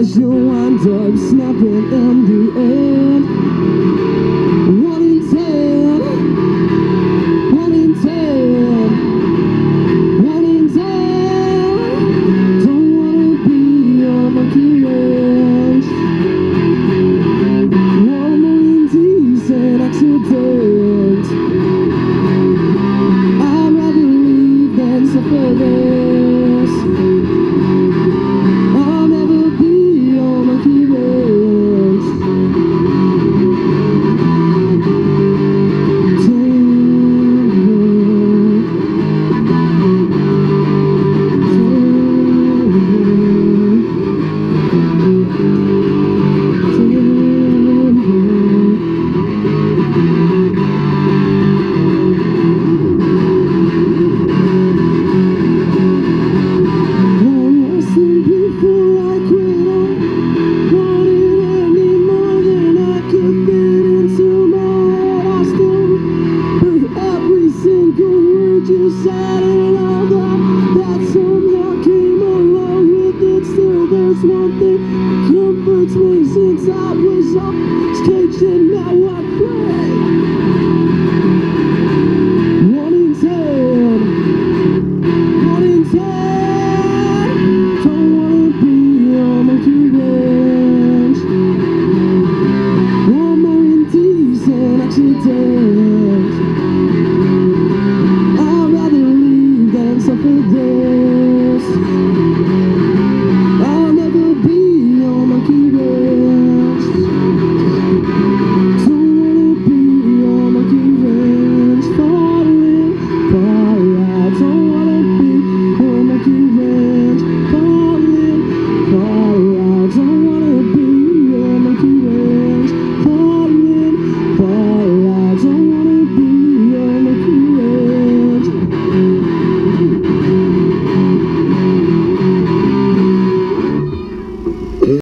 Cause you wind up snapping in the end. 1 in 10, 1 in 10, 1 in 10. Don't wanna be a monkey wrench. 1 more indecent accident. I'd rather leave than suffer this. I'll never be a monkey wrench. You said it all that somehow came along with it. Still there's one thing that comforts me since I was up.